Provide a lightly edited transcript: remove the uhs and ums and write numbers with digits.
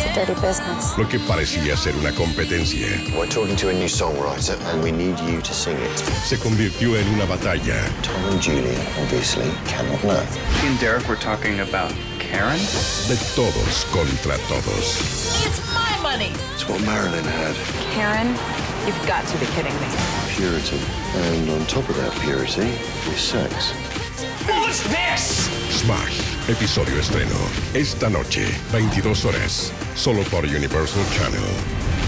dirty business. Lo que parecía ser una competencia We're talking to a new songwriter and we need you to sing it. se convirtió en una batalla. Tom and Julia, obviously, cannot know. He and Derek were talking about Karen? De todos contra todos. It's my money. It's what Marilyn had. Karen, you've got to be kidding me. Purity. And on top of that purity is sex. What's this? Smash, episodio estreno. Esta noche, 22 horas. Solo por Universal Channel.